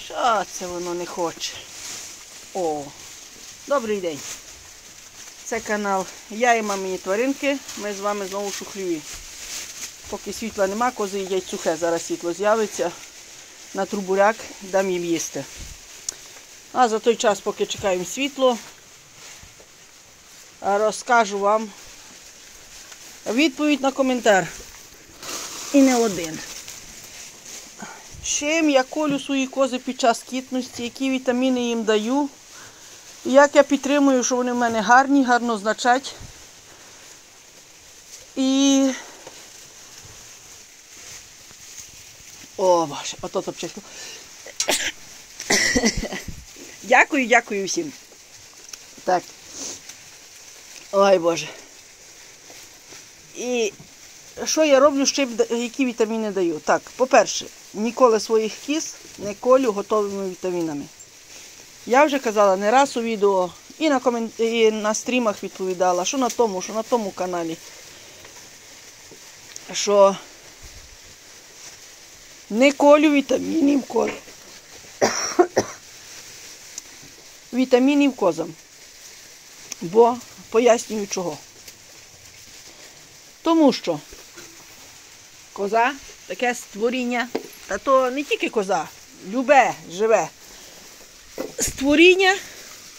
Що це воно не хоче? О, добрий день. Це канал Я і мамині тваринки. Ми з вами знову в Шухліві. Поки світла нема, кози їдять сухе. Зараз світло з'явиться. На трубуряк дам їм їсти. А за той час, поки чекаємо світло, розкажу вам відповідь на коментар. І не один. Чим я колю свої кози під час кітності, які вітаміни їм даю, і як я підтримую, що вони в мене гарні, гарно значать. І... О, Боже, ото топчесько. Дякую всім. Так. Ой, Боже. І що я роблю, які вітаміни даю? Так, по-перше, ніколи своїх кіз не колю готовими вітамінами. Я вже казала не раз у відео, і на стрімах відповідала, що на тому каналі, що не колю вітамінів козам. Бо пояснюю чого. Тому що коза таке створіння, та то не тільки коза, любе, живе створіння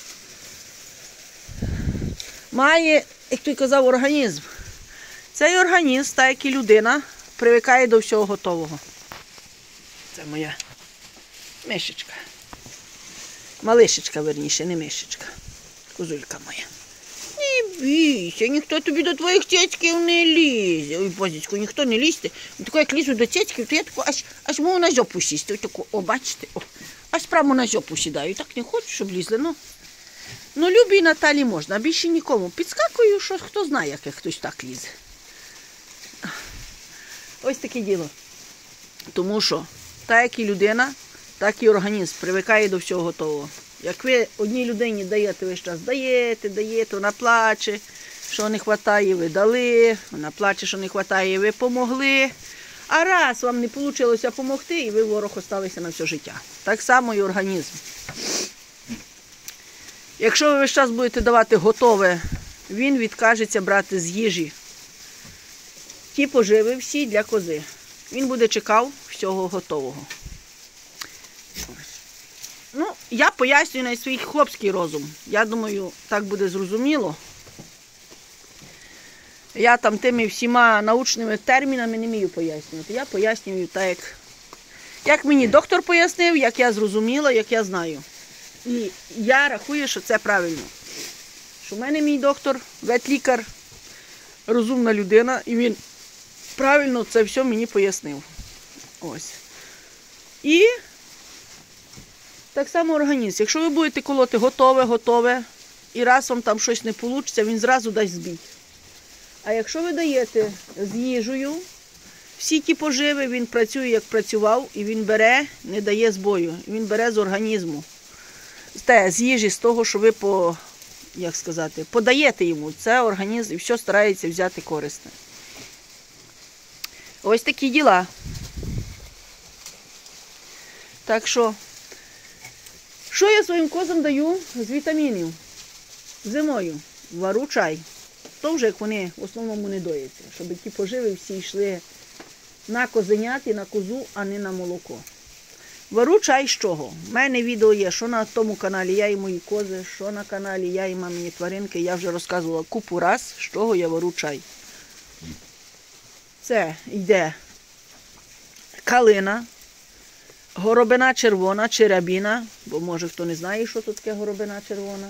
має, як той казав, організм. Цей організм, так як і людина, привикає до всього готового. Це моя мишечка. Малишечка, верніше, не мишечка. Козулька моя. Не бійся, ніхто тобі до твоїх цецьків не лізе. Ой, бозічко, ніхто не лізьте. Тако, як лізу до цецьків, то я тако аж можу на жопу сісти. Ось тако, о, бачите, о. Аж прямо на жопу сідаю. Так не хочу, щоб лізли, ну. Ну, Любі і Наталі можна, а більше нікому. Підскакую, що хто знає, як хтось так лізе. Ось таке діло. Тому що, так як і людина, так і організм привикає до всього готового. Як ви одній людині даєте весь час, даєте, вона плаче, що не вистачає, ви дали, вона плаче, що не вистачає, ви помогли. А раз вам не вийшло допомогти, і ви ворог осталися на все життя. Так само і організм. Якщо ви весь час будете давати готове, він відкажеться брати з їжі ті поживи всі для кози. Він буде чекав всього готового. Ну, я пояснюю на свій хлопський розум. Я думаю, так буде зрозуміло. Я там тими всіма научними термінами не вмію пояснювати. Я пояснюю так, як мені доктор пояснив, як я зрозуміла, як я знаю. І я рахую, що це правильно. Що в мене мій доктор, ветлікар, розумна людина, і він правильно це все мені пояснив. Ось. І так само організм. Якщо ви будете колоти готове, і раз вам там щось не вийде, він зразу дасть збій. А якщо ви даєте з їжею, всі ті поживи, він працює, як працював, і він бере, не дає збою. Він бере з організму. З їжі, з того, що ви подаєте йому. Це організм, і все старається взяти корисне. Ось такі діла. Так що я своїм козам даю з вітамінів? Зимою вару чай. То вже як вони в основному не дояться. Щоб ті поживи всі йшли на козенят і на козу, а не на молоко. Вару чай з чого? У мене відео є, що на тому каналі Я і мої кози, що на каналі Я і мамині тваринки. Я вже розказувала купу раз, з чого я вару чай. Це йде калина, горобина червона чи рябіна, бо може хто не знає, що тут таке горобина червона.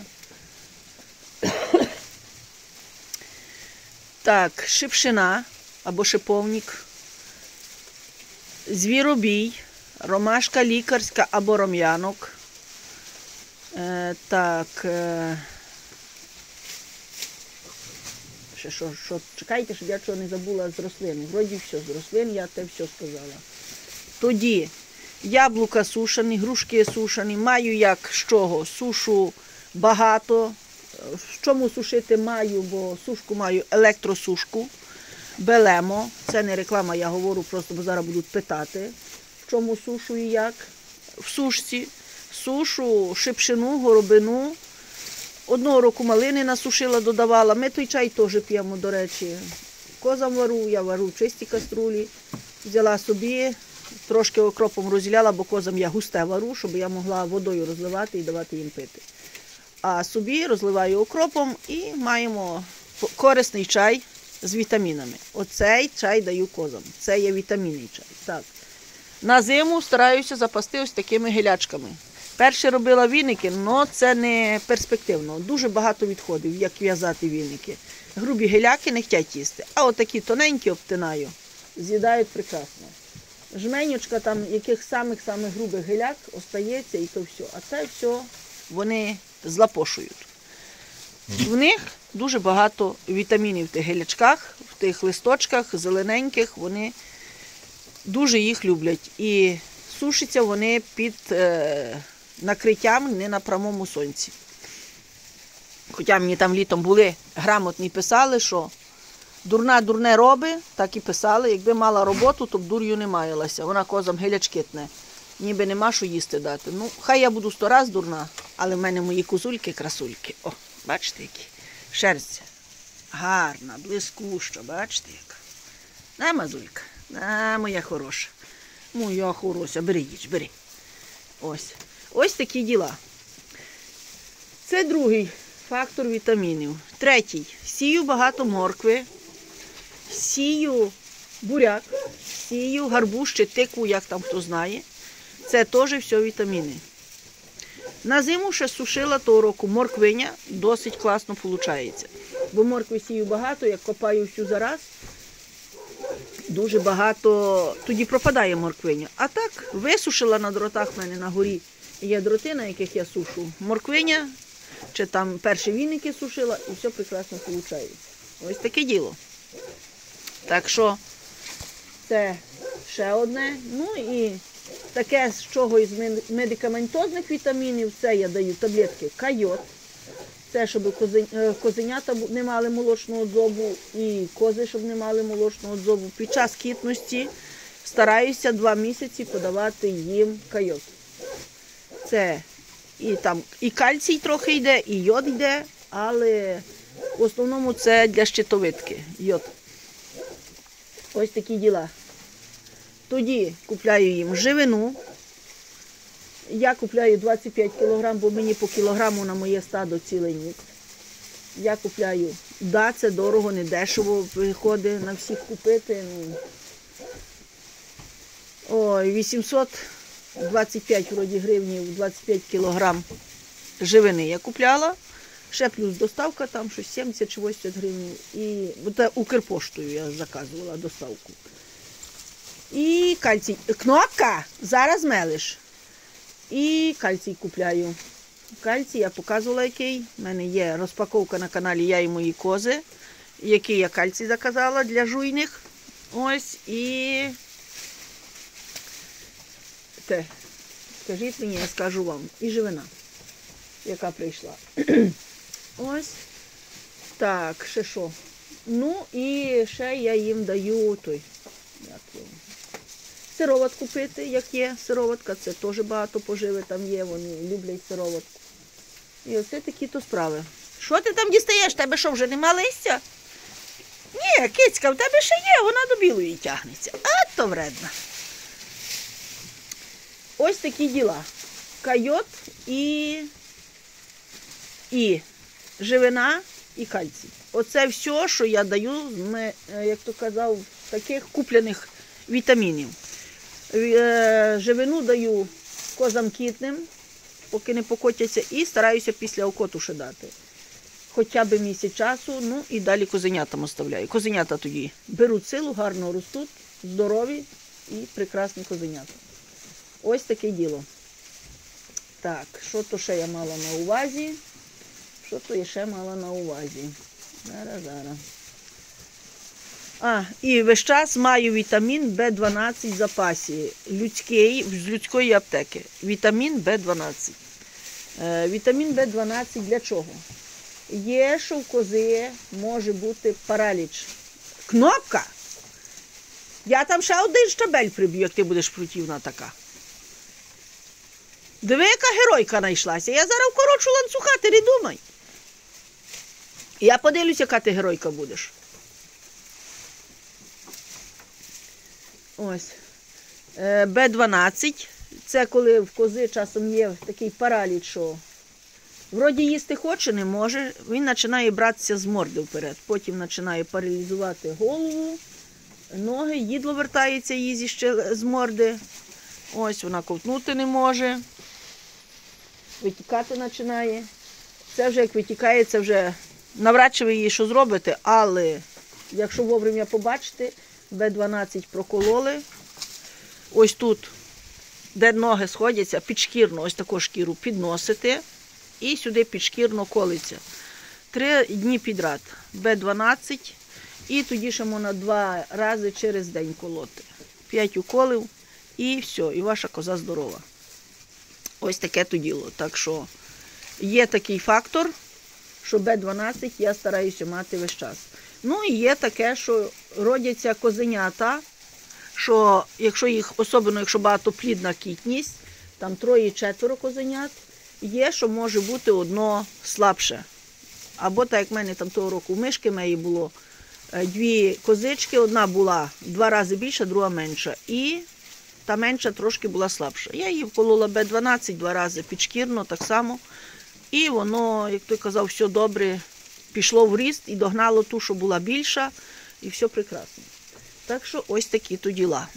Так, шипшина або шиповник, звіробій, ромашка лікарська або ром'янок. Чекайте, щоб я чого не забула з рослин. Вроді все, з рослин я те все сказала. Тоді яблука сушені, грушки сушені. Маю як з чого? Сушу багато. В чому сушити маю, бо сушку маю електросушку. Белемо. Це не реклама, я говорю просто, бо зараз будуть питати, в чому сушу і як. в сушці. Сушу, шипшину, горобину. Одного року малини насушила, додавала. Ми той чай теж п'ємо, до речі. Козам вару, я вару в чистій каструлі. Взяла собі, трошки окропом розділяла, бо козам я густе вару, щоб я могла водою розливати і давати їм пити. А собі розливаю окропом і маємо корисний чай з вітамінами. Оцей чай даю козам. Це є вітамінний чай. Так. На зиму стараюся запасти ось такими гілячками. Перше робила віники, але це не перспективно. Дуже багато відходів, як в'язати віники. Грубі гіляки не хочуть їсти. А отакі тоненькі обтинаю, з'їдають прекрасно. Жменючка там яких самих-самих грубих гіляк остається і то все. А це все вони злапошують. В них дуже багато вітамінів в тих гілячках, в тих листочках, зелененьких, вони дуже їх люблять. І сушаться вони під накриттям, не на прямому сонці. Хоча мені там літом були грамотні, писали, що дурна дурне роби, так і писали. Якби мала роботу, то б дур'ю не маялася. Вона козам гілячки тне. Ніби нема що їсти дати. Ну, хай я буду 100 раз дурна, але в мене мої козульки-красульки. О, бачите, які? Шерсть гарна, блискуща, бачите яка? На, мазулька, на, моя хороша. Моя хороша, бери їж, бери. Ось. Ось такі діла. Це другий фактор вітамінів. Третій. Сію багато моркви, сію буряк, сію гарбуз чи тикву, як там хто знає. Це теж все вітаміни. На зиму ще сушила того року морквиня, досить класно виходить. Бо моркви сію багато, як копаю всю зараз, дуже багато, тоді пропадає морквиня. А так, висушила на дротах в мене на горі. Є дроти, на яких я сушу морквиня, чи там перші віники сушила, і все прекрасно виходить. Ось таке діло. Так що, це ще одне. Ну і таке, з чого із медикаментозних вітамінів, це я даю таблетки Кайот. Це, щоб козенята не мали молочного дзобу і кози, щоб не мали молочного дзобу. Під час кітності стараюся 2 місяці подавати їм Кайот. Це і кальцій трохи йде, і йод йде, але в основному це для щитовидки, йод. Ось такі діла. Тоді купляю їм живину. Я купляю 25 кг, бо мені по кілограму на моє стадо цілий ніц. Я купляю, да, це дорого, не дешево виходить на всіх купити. Ой, 825 вроді гривнів, 25 кг живини я купляла. Ще плюс доставка, там щось 70 чи 80 гривень. І Укрпоштою я заказувала доставку. І кальцій. Кнопка! Зараз мелиш. І кальцій купляю. Кальцій я показувала який. У мене є розпаковка на каналі «Я і мої кози», який я кальцій заказала для жуйних. Ось і... Те. Скажіть мені, я скажу вам. І живина, яка прийшла. Ось. Так, ще що? Ну і ще я їм даю той... Сироватку пити, як є сироватка, це теж багато поживи там є, вони люблять сироватку. І оце такі-то справи. Що ти там дістаєш? Тебе що, вже нема листя? Ні, кицька, в тебе ще є, вона до білої тягнеться. А то вредна. Ось такі діла. Кайот і живина, і кальцій. Оце все, що я даю, як то казав, таких куплених вітамінів. Живину даю козам кітним, поки не покотяться, і стараюся після окоту ще дати. Хоча б місяць часу, ну і далі козенятам оставляю. Козенята тоді беруть силу, гарно ростуть, здорові і прекрасні козенята. Ось таке діло. Так, що то ще я мала на увазі? Що то я ще мала на увазі? Зараз. І весь час маю вітамін В12 в запасі, з людської аптеки. Вітамін В12. Вітамін В12 для чого? Є, що в кози може бути параліч. Кнопка! Я там ще один штабель приб'ю, як ти будеш противна така. Диви, яка геройка знайшлася. Я зараз вкорочу ланцюга, ти не думай. Я подивлюсь, яка ти геройка будеш. Ось. Б12. Це коли в кози часом є такий параліч, що вроді їсти хоче, не може. Він починає братися з морди вперед. Потім починає паралізувати голову, ноги, їдло вертається їзі ще з морди. Ось вона ковтнути не може. Витікати починає. Це вже як витікає, це вже навряд чи ви її що зробите, але якщо вовремя побачите, Б12 прокололи. Ось тут, де ноги сходяться, підшкірно, ось таку шкіру підносите і сюди підшкірно колиться. 3 дні підряд. Б12 і тоді ще можна 2 рази через день колоти. 5 уколів і все, і ваша коза здорова. Ось таке то діло. Так що є такий фактор, що Б12 я стараюся мати весь час. Ну і є таке, що родяться козенята, що якщо їх, особливо якщо багатоплідна кітність, там 3-4 козенят, є, що може бути одно слабше. Або так, як в мене там того року в мишки моєї було 2 козички, одна була 2 рази більша, друга менша. І та менша трошки була слабша. Я її вколола Б12 2 рази підшкірно, так само. І воно, як той казав, все добре, пішло в ріст і догнало ту, що була більша, і все прекрасно. Так що ось такі то діла.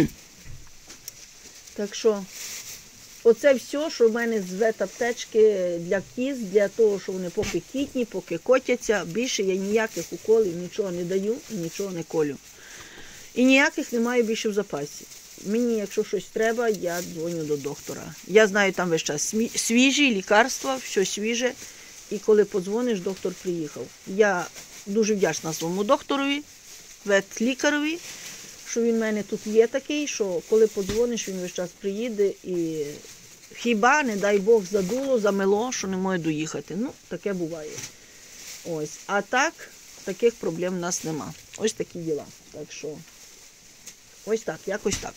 Так що оце все, що в мене з ветаптечки для кіз, для того, що вони поки кітні, поки котяться, більше я ніяких уколів, нічого не даю і нічого не колю. І ніяких немає більше в запасі. Мені, якщо щось треба, я дзвоню до доктора. Я знаю, там весь час свіжі лікарства, все свіже. І коли подзвониш, доктор приїхав. Я дуже вдячна своєму докторові, ветлікарові, що він в мене тут є такий, що коли подзвониш, він весь час приїде і хіба, не дай Бог, задуло, замело, що не може доїхати. Ну, таке буває. Ось. А так, таких проблем в нас нема. Ось такі діла. Так що, ось так, якось так.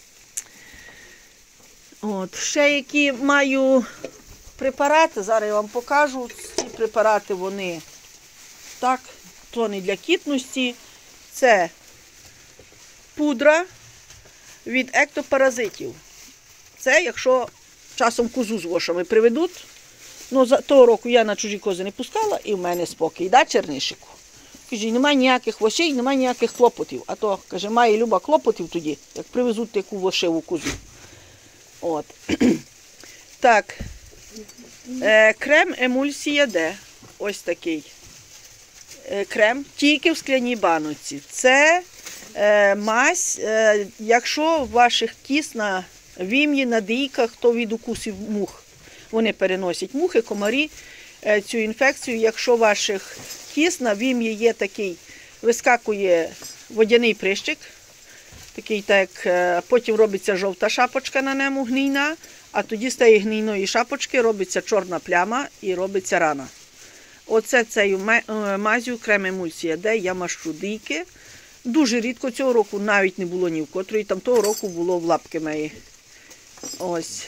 От. Ще які маю препарати, зараз я вам покажу. Ці препарати, вони так, то не для кітності. Це пудра від ектопаразитів. Це якщо часом козу з вошами приведуть. Ну, за того року я на чужі кози не пускала і в мене спокій. Да, Чернишику? Каже, немає ніяких вошей, немає ніяких клопотів. А то, каже, має люба клопотів тоді, як привезуть таку вошиву козу. От. Так. Крем емульсія Д. Ось такий крем. Тільки в скляній баночці. Це мазь, якщо в ваших кіз на вім'ї, на дійках, то від укусів мух. Вони переносять мухи, комарі, цю інфекцію. Якщо ваших кіз на вім'ї є такий, вискакує водяний прищик, такий, так, потім робиться жовта шапочка на ньому гнійна, а тоді з тієї гнійної шапочки робиться чорна пляма і робиться рана. Оце цією мазю крем емульсія Д я мащу дійки. Дуже рідко, цього року навіть не було ні в котрої, там того року було в лапки мої. Ось.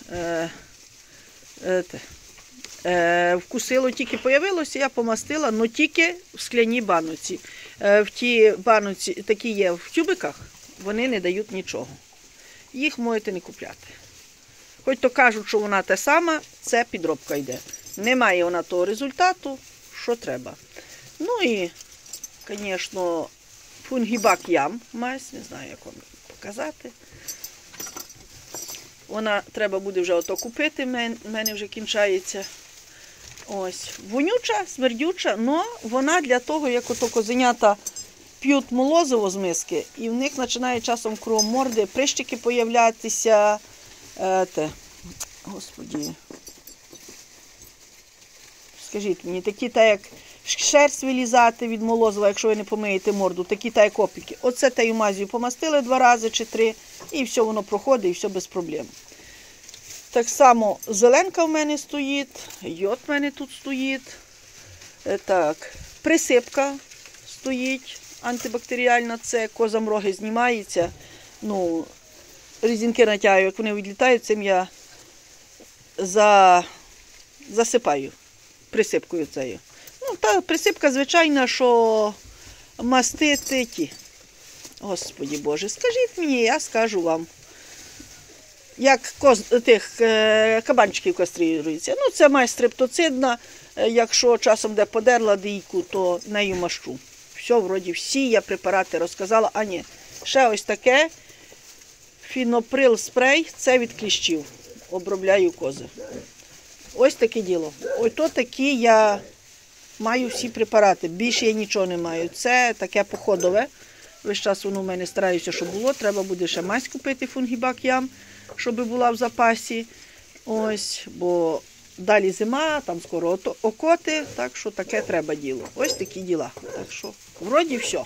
Вкусило, тільки появилося, я помастила, але тільки в скляній баноці. В ті баноці, такі є в тюбиках, вони не дають нічого. Їх можете не купляти. Хоч то кажуть, що вона те сама, це підробка йде. Немає вона того результату, що треба. Ну і, звісно, фунгібак ям мазь, не знаю, як вам показати. Вона треба буде вже ото купити, в мене вже кінчається. Ось. Вонюча, смердюча, але вона для того, як ото козенята п'ють молозиво з миски, і в них починає часом кругом морди, прищики появлятися. Господі. Скажіть мені, такі так як шерсть вилізати від молозива, якщо ви не помиєте морду, такі так як опіки. Оце таю мазію помастили 2 рази чи 3, і все воно проходить, і все без проблем. Так само зеленка в мене стоїть, йод в мене тут стоїть. Так, присипка стоїть, антибактеріальна, це козам роги знімається. Ну, резинки натягую, як вони відлітають, цим я засипаю присипкою цією. Ну, та присипка звичайна, що мастити ті. Господі Боже, скажіть мені, я скажу вам. Як тих кабанчиків каструються. Ну, це має стрептоцидна. Якщо часом де подерла дійку, то нею мащу. Все, вроді всі я препарати розказала. А ні, ще ось таке. Фіноприл спрей, це від кліщів. Обробляю кози. Ось таке діло. Ось то такі я маю всі препарати. Більше я нічого не маю. Це таке походове. Весь час воно в мене стараюся, щоб було. Треба буде ще мазь купити, фунгібак ям, щоб була в запасі. Ось, бо далі зима, там скоро окоти, так що таке треба діло. Ось такі діла. Так що, вроді все.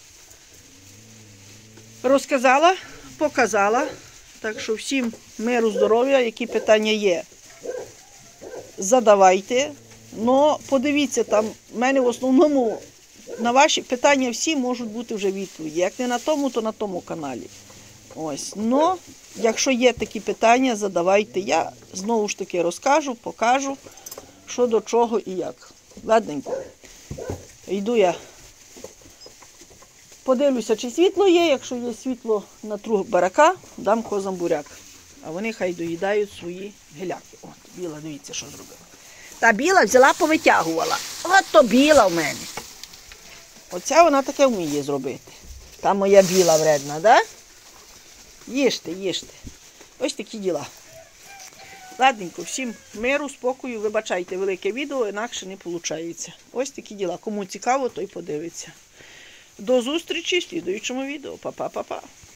Розказала, показала. Так що всім миру, здоров'я, які питання є, задавайте. Но подивіться, там в мене в основному на ваші питання всі можуть бути вже відповіді. Як не на тому, то на тому каналі. Ось. Но, якщо є такі питання, задавайте. Я знову ж таки розкажу, покажу, що до чого і як. Ладненько. Йду я. Подивлюся, чи світло є. Якщо є світло, натру барака, дам козам буряк. А вони хай доїдають свої геляки. От, біла, дивіться, що зробила. Та біла взяла, повитягувала. От то біла в мене. Оця вона таке вміє зробити. Та моя біла вредна, да? Їжте, їжте. Ось такі діла. Ладненько, всім миру, спокою. Вибачайте, велике відео, інакше не виходить. Ось такі діла. Кому цікаво, той подивиться. До зустрічі в слідуючому відео. Па-па-па-па.